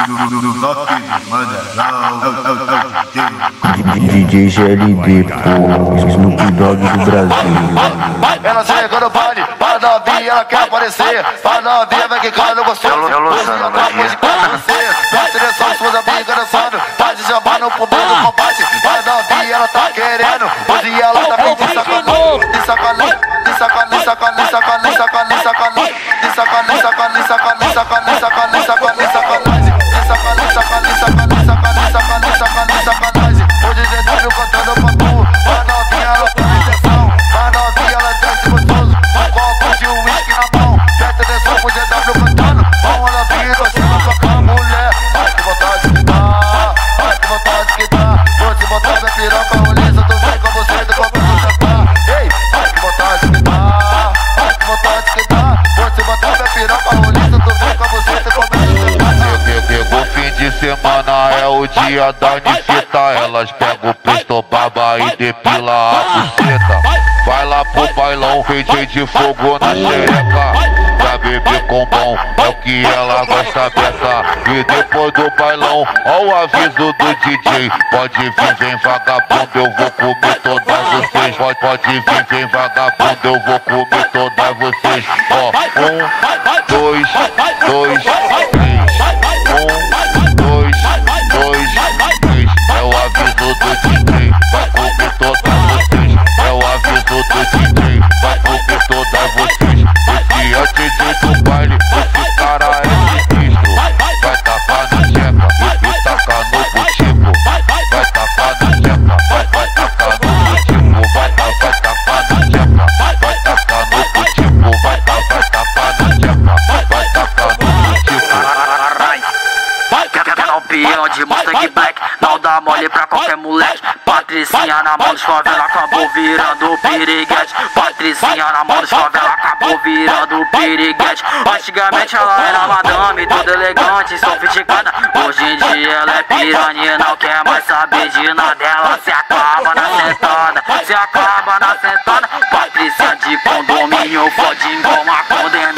DJ GLB, pô, Snoop Dogg do Brasil. Ela chega no baile, para novinha, ela quer aparecer. Para novinha, vai quicando você. Hoje na tropa de você. Presta atenção, suas amigas dançando. Tá de jambá no primeiro combate. Para novinha, ela tá querendo. Hoje ela tá bem de sacanagem. De sacanagem, de sacanagem, sacanagem, sacanagem, sacanagem, sacanagem. De sacanagem, sacanagem, sacanagem, sacanagem, sacanagem, sacanagem, sacanagem. De sacanagem, sacanagem, sacanagem, sacanagem, sacanagem, sacanagem, sacanagem. Hoje GW cantando pra tu. Para novinha, ela tá em tensão. Para novinha, ela desce gostoso. Um copo de uísque na mão. Presta atenção pro GW cantando. Vamos na vida, você vai tocar mulher. Ai que vontade que dá, ai que vontade que dá. Vou te botar na piroca, roleza, tu vem com você do começo a cantar. Ei, ai que vontade que dá, ai que vontade que dá. Vou te botar na piroca, roleza, tu vem com você do começo a cantar. Pegou fim de semana, é o dia da Nicita. Elas pegam o presto baba e depila a buceta. Vai lá pro bailão, feijão de fogo na xereca. Pra beber com bom, é o que ela gosta dessa. E depois do bailão, ó o aviso do DJ. Pode vir, vem vagabundo, eu vou comer todas vocês. Pode vir, vem vagabundo, eu vou comer todas vocês. Ó, 1, 2, 2, 3. 1, 2, 2, 3. É o aviso do DJ, vai comer todas vocês. É o aviso do DJ, vai comer todas vocês. Esse é o DJ do baile, esse cara é sinistro. Vai tapar na jeca e tacar no butico. Vai tapar na jeca, vai tacar no butico. Vai tapar na jeca, vai tacar no butico. Vai tapar na jeca, vai tacar no butico. Quer campeão de Mustang Black, não dá mole pra qualquer moleque. Patricinha na mão dos favela, acabou virando piriguete. Patricinha na mão dos favela, acabou virando piriguete. Antigamente ela era madame, toda elegante, sofisticada. Hoje em dia ela é piranha, não quer mais saber de nada. Ela se acaba na sentada, se acaba na sentada. Patrícia de condomínio, fode igual uma condenada.